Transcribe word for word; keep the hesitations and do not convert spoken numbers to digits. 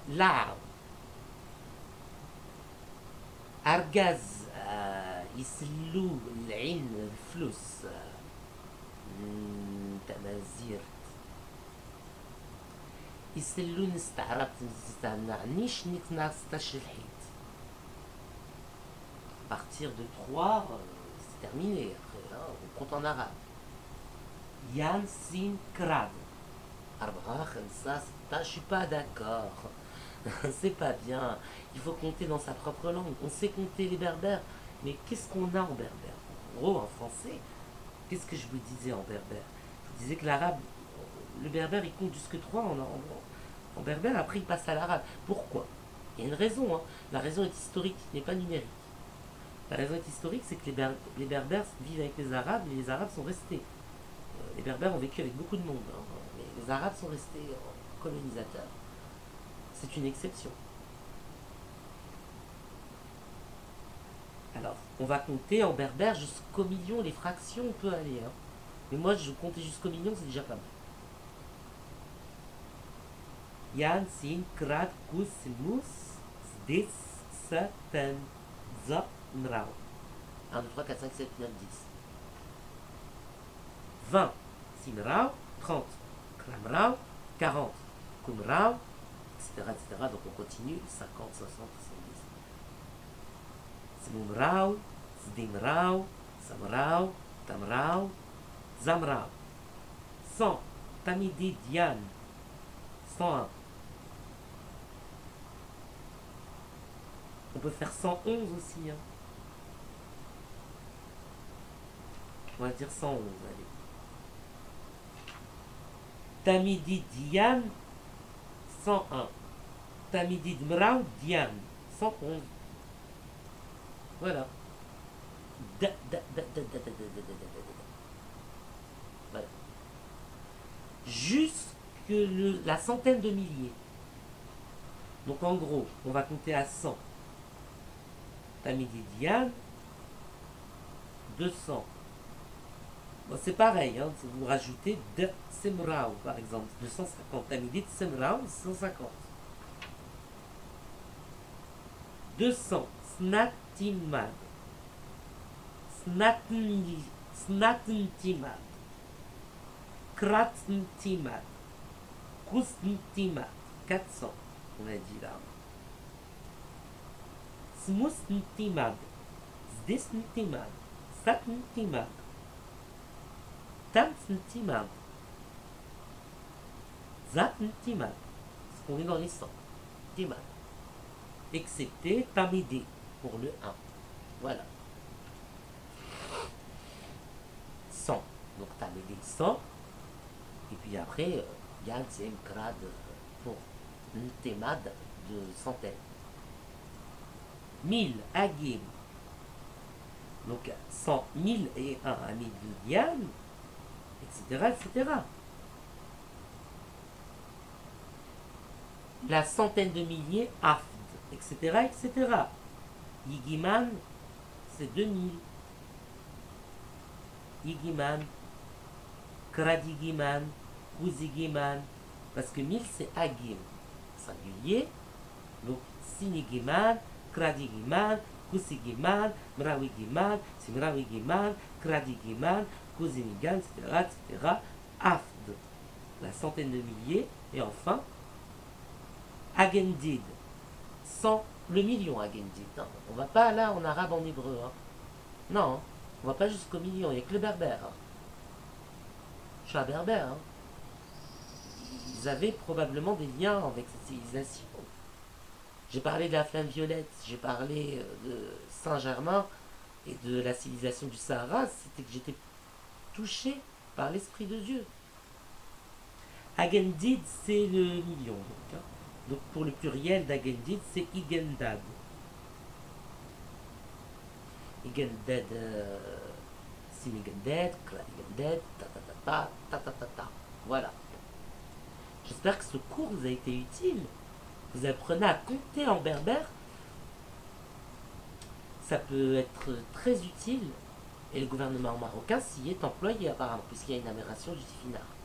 لاعب أرجز آه يسلو العين الفلوس تمازير يسلو نستعرب نستعنا نيش نيك نستش الحيط partir de trois euh, c'est terminé après hein, on compte en arabe Yan Sin Krad أربعة خمسة ستة je suis pas d'accord c'est pas bien il faut compter dans sa propre langue on sait compter les berbères mais qu'est-ce qu'on a en berbère en gros en français qu'est-ce que je vous disais en berbère je vous disais que l'arabe le berbère il compte jusque trois en, en, en berbère après il passe à l'arabe pourquoi il y a une raison hein. La raison est historique n'est pas numérique. La raison est historique, c'est que les, ber les berbères vivent avec les arabes et les arabes sont restés. Euh, les berbères ont vécu avec beaucoup de monde, hein, mais les arabes sont restés euh, colonisateurs. C'est une exception. Alors, on va compter en berbère jusqu'au million, les fractions on peut aller. Hein. Mais moi, je comptais jusqu'au million, c'est déjà pas mal. Yan, Sin, Krat, Kus, Mus, Sdis, Satan, Zap, Mrao. un, deux, trois, quatre, cinq, sept, neuf, dix. vingt, Simrao, trente, Kramrao, quarante, Kumrao, et cetera, et cetera. Donc on continue, cinquante, soixante, soixante-dix. Smumrao, Zdimrao, Samrao, Tamrao, Zamrao. cent, Tamidi Dian, cent un. On peut faire cent onze aussi. Hein. On va dire cent onze, allez. Tamidi Dian, cent un. Tamidi Dmrao, Dian, cent onze. Voilà. Da, da, da, da, da, da, da, da, da, da. Voilà. Jusque le, la centaine de milliers. Donc en gros, on va compter à cent. Tamidi Dian, deux cents. Bon, c'est pareil, hein, vous rajoutez de Semrao, par exemple, deux cent cinquante. Tamidi de Semrao, cent cinquante. deux cents. Snatimad. Snatintimad. Kratntimad. Kusntimad. quatre cents, on a dit là. Smusntimad. Zdisntimad. Satntimad. Tamsntimad. Zatntimad. Parce qu'on est dans les cent. Timad. Excepté Tamidi pour le un. Voilà. cent. Donc Tamidi cent. Et puis après, il y a un deuxième grade pour Ntemad de centaines. mille Agim. Donc cent, mille et un Ami de Dian, et cetera, et cetera. La centaine de milliers, Afd, et cetera, et cetera. Yigiman, c'est deux mille. Yigiman, Kradigiman, Kuzigiman, parce que mille c'est Agim, singulier. Donc Sinigiman, Kradigiman, Kusigiman, Mrawigiman, Simrawigiman, Kradigiman, Kusinigan, et cetera, et cetera. Afd, la centaine de milliers. Et enfin, Agendid, cent, le million Agendid. Non, on va pas là en arabe, en hébreu. Hein. Non, on va pas jusqu'au million, il n'y a que le berbère. Hein. Je suis un berbère. Hein. Ils avaient probablement des liens avec cette civilisation. J'ai parlé de la flamme violette, j'ai parlé de Saint-Germain et de la civilisation du Sahara, c'était que j'étais touché par l'Esprit de Dieu. Agendid, c'est le million. Donc, hein. Donc pour le pluriel d'Agendid, c'est Igendad. Igendad, euh, Simigendad, Kradigendad, ta ta ta ta ta ta ta ta. Voilà. J'espère que ce cours vous a été utile. Vous apprenez à compter en berbère. Ça peut être très utile. Et le gouvernement marocain s'y est employé apparemment, puisqu'il y a une aberration du Tifinagh.